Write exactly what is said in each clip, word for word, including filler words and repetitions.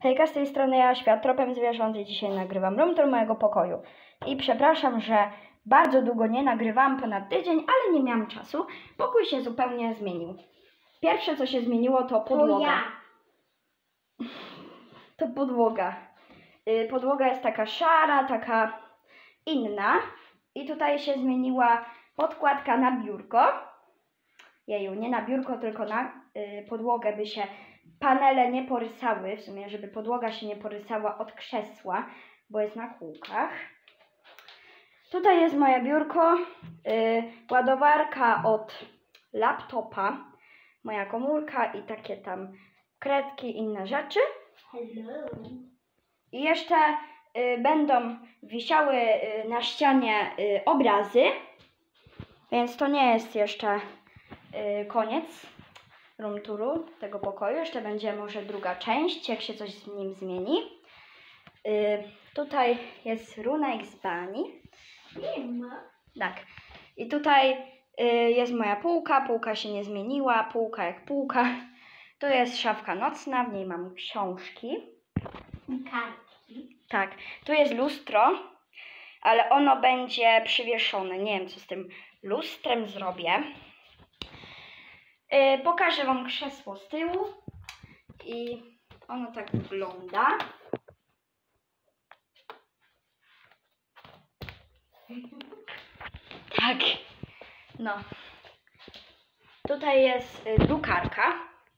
Hejka, z tej strony ja, Świat Tropem Zwierząt i dzisiaj nagrywam room tour mojego pokoju. I przepraszam, że bardzo długo nie nagrywałam, ponad tydzień, ale nie miałam czasu. Pokój się zupełnie zmienił. Pierwsze, co się zmieniło, to podłoga. To ja. To podłoga. Yy, podłoga jest taka szara, taka inna. I tutaj się zmieniła podkładka na biurko. Jeju, nie na biurko, tylko na yy, podłogę, by się panele nie porysały, w sumie, żeby podłoga się nie porysała od krzesła, bo jest na kółkach. Tutaj jest moje biurko, yy, ładowarka od laptopa, moja komórka i takie tam kredki, inne rzeczy. Hello. I jeszcze y, będą wisiały y, na ścianie y, obrazy, więc to nie jest jeszcze y, koniec room touru tego pokoju. Jeszcze będzie może druga część, jak się coś z nim zmieni. Y, tutaj jest runek z bani. Nie ma. Tak. I tutaj y, jest moja półka. Półka się nie zmieniła. Półka jak półka. Tu jest szafka nocna, w niej mam książki. I kartki. Tak, tu jest lustro, ale ono będzie przywieszone. Nie wiem, co z tym lustrem zrobię. Yy, pokażę wam krzesło z tyłu i ono tak wygląda. Tak, no. Tutaj jest y, drukarka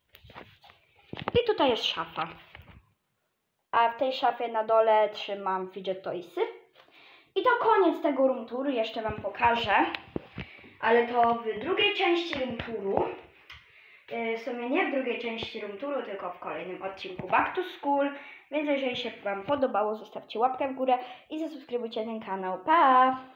i tutaj jest szafa. A w tej szafie na dole trzymam fidget toysy. I to koniec tego room touru, jeszcze wam pokażę. Ale to w drugiej części room touru. W sumie nie w drugiej części room touru, tylko w kolejnym odcinku Back to School. Więc jeżeli się wam podobało, zostawcie łapkę w górę i zasubskrybujcie ten kanał. Pa!